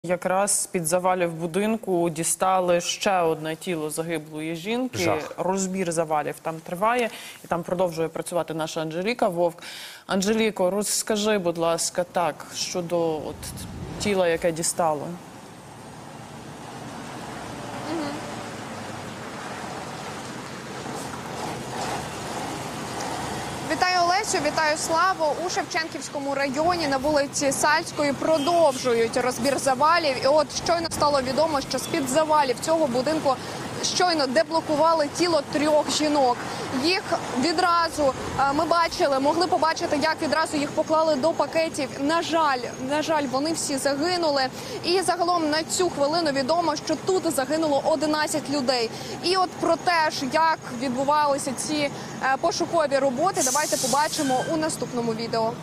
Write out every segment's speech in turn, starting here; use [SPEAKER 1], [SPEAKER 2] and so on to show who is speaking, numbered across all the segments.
[SPEAKER 1] Якраз з-під завалів будинку дістали ще одне тіло загиблої жінки.
[SPEAKER 2] Жах.
[SPEAKER 1] Розбір завалів там триває. І там продовжує працювати наша Анжеліка Вовк. Анжеліко, розкажи, будь ласка, так, щодо тіла, яке дістало.
[SPEAKER 3] Вітаю, Олесю, вітаю, Славо. У Шевченківському районі на вулиці Сальської продовжують розбір завалів. І от щойно стало відомо, що з-під завалів цього будинку щойно деблокували тіло 3 жінок. Їх відразу могли побачити, як відразу їх поклали до пакетів. На жаль, вони всі загинули. І загалом на цю хвилину відомо, що тут загинуло 11 людей. І от про те, як відбувалися ці пошукові роботи, давайте побачимо у наступному відео.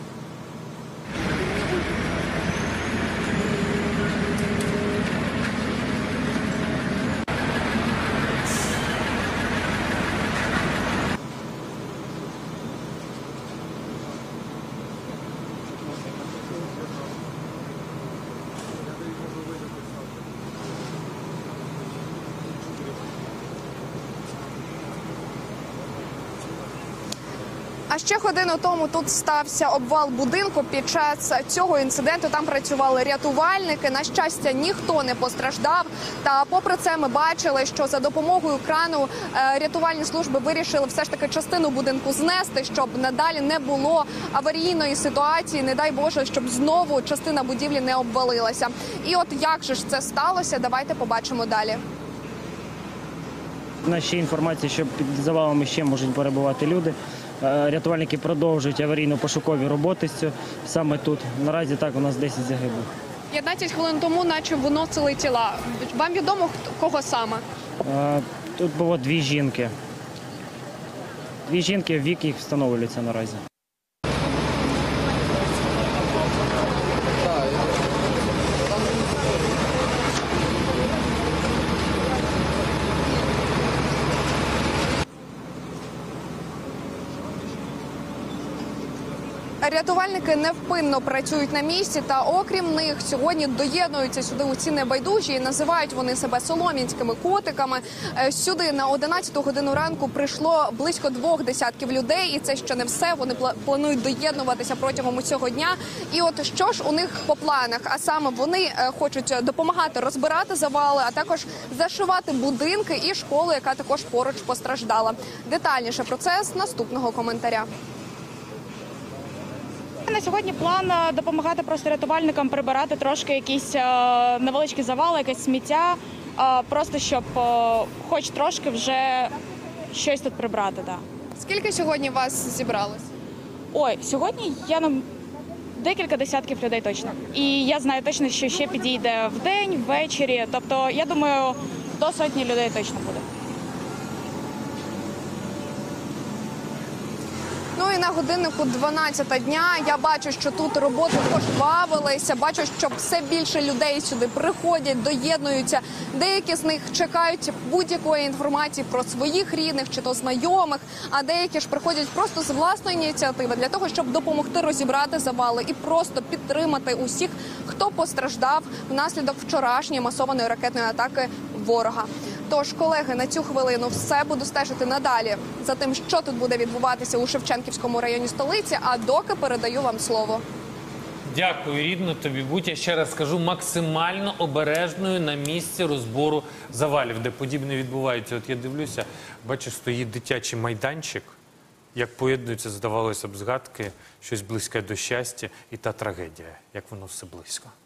[SPEAKER 3] А ще годину тому тут стався обвал будинку. Під час цього інциденту там працювали рятувальники. На щастя, ніхто не постраждав. Та попри це ми бачили, що за допомогою крану рятувальні служби вирішили все ж таки частину будинку знести, щоб надалі не було аварійної ситуації. Не дай Боже, щоб знову частина будівлі не обвалилася. І от як же ж це сталося, давайте побачимо далі.
[SPEAKER 4] У нас ще інформація, що під завалами ще можуть перебувати люди. Рятувальники продовжують аварійно-пошукові роботи саме тут. Наразі так, у нас 10 загиблих.
[SPEAKER 3] 15 хвилин тому наче виносили тіла. Вам відомо, кого саме?
[SPEAKER 4] Тут було 2 жінки. 2 жінки, вік їх встановлюється наразі.
[SPEAKER 3] Рятувальники невпинно працюють на місці, та окрім них сьогодні доєднуються сюди усі небайдужі. І називають вони себе солом'янськими котиками. Сюди на 11-ту годину ранку прийшло близько 2 десятків людей. І це ще не все. Вони планують доєднуватися протягом усього дня. І от що ж у них по планах? А саме вони хочуть допомагати розбирати завали, а також зашивати будинки і школу, яка також поруч постраждала. Детальніше про це з наступного коментаря.
[SPEAKER 5] На сьогодні план допомагати просто рятувальникам прибирати трошки якісь невеличкі завали, якесь сміття, просто щоб хоч трошки вже щось тут прибрати. Да.
[SPEAKER 3] Скільки сьогодні вас зібралось?
[SPEAKER 5] Ой, сьогодні декілька десятків людей точно. І я знаю точно, що ще підійде вдень, ввечері. Тобто, я думаю, до 100 людей точно буде.
[SPEAKER 3] Ну і на годиннику 12 дня я бачу, що тут роботи пожвавилися, бачу, що все більше людей сюди приходять, доєднуються. Деякі з них чекають будь-якої інформації про своїх рідних чи то знайомих, а деякі ж приходять просто з власної ініціативи для того, щоб допомогти розібрати завали і просто підтримати усіх, хто постраждав внаслідок вчорашньої масованої ракетної атаки ворога. Тож, колеги, на цю хвилину все, буду стежити надалі за тим, що тут буде відбуватися у Шевченківському районі столиці, а доки передаю вам слово.
[SPEAKER 2] Дякую, рідно, тобі. Будь, я ще раз скажу, максимально обережною на місці розбору завалів, де подібне відбувається. От я дивлюся, бачиш, стоїть дитячий майданчик, як поєднуються, здавалося б, згадки, щось близьке до щастя і та трагедія, як воно все близько.